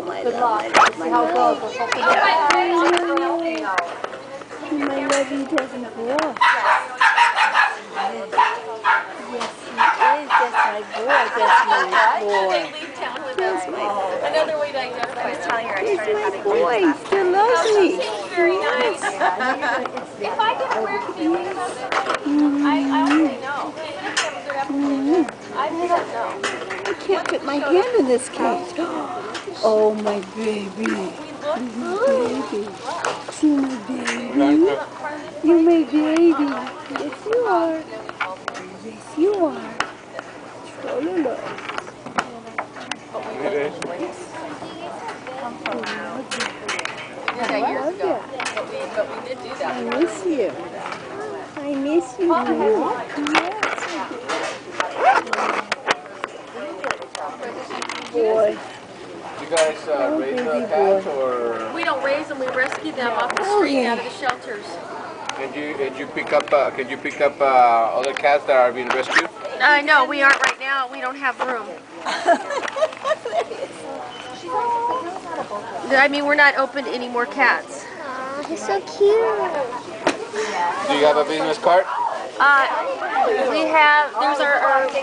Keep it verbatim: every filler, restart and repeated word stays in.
my love. My love. My lovey doesn't walk. Yes, he is. That's my boy. That's my boy. That's my boy. Another way to identify is telling her I That's started my having boy. He still loves me. very nice. If I get a weird feeling about something, I, I already know. Even if you have a good episode, I can't know. I can't fit my hand in this cage. Oh, my baby. My baby. See my baby? You my baby. Yes, you are. Yes, you are. Tra-la-la. I love you. But we, but we did do that. I miss you. I miss you too. Yes. Boy. You guys uh, Oh, raise the baby cats, boy. or We don't raise them. We rescue them off the street, out of the shelters. can you can you pick up uh, can you pick up uh, other cats that are being rescued? Uh, no, we aren't right now. We don't have room. I mean, we're not open to any more cats. Aw, he's so cute. Do you have a business card? Uh, we have, there's our, our